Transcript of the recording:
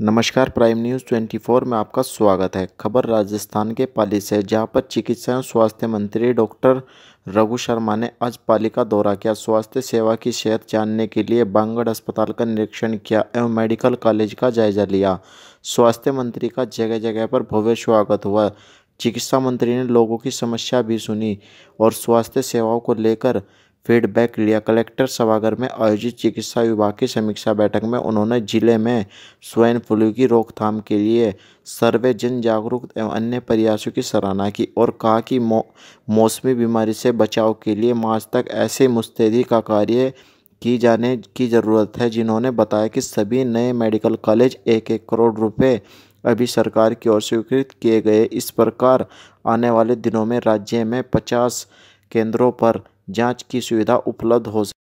नमस्कार, prime news 24 में आपका स्वागत है। खबर राजस्थान के पाली से, जहां पर चिकित्सा एवं स्वास्थ्य मंत्री डॉक्टर रघु शर्मा ने आज पाली का दौरा किया। स्वास्थ्य सेवा की सेहत जानने के लिए बांगड़ अस्पताल का निरीक्षण किया एवं मेडिकल कॉलेज का जायजा लिया। स्वास्थ्य मंत्री का जगह जगह पर भव्य स्वागत हुआ। चिकित्सा मंत्री ने लोगों की समस्या भी सुनी और स्वास्थ्य सेवाओं को लेकर फीडबैक लिया। कलेक्टर सभागार में आयोजित चिकित्सा विभाग की समीक्षा बैठक में उन्होंने जिले में स्वाइन फ्लू की रोकथाम के लिए सर्वे, जन जागरूकता एवं अन्य प्रयासों की सराहना की और कहा कि मौसमी बीमारी से बचाव के लिए मार्च तक ऐसे मुस्तैदी का कार्य की जाने की ज़रूरत है। जिन्होंने बताया कि सभी नए मेडिकल कॉलेज 1-1 करोड़ रुपए अभी सरकार की ओर से स्वीकृत किए गए। इस प्रकार आने वाले दिनों में राज्य में 50 केंद्रों पर जांच की सुविधा उपलब्ध हो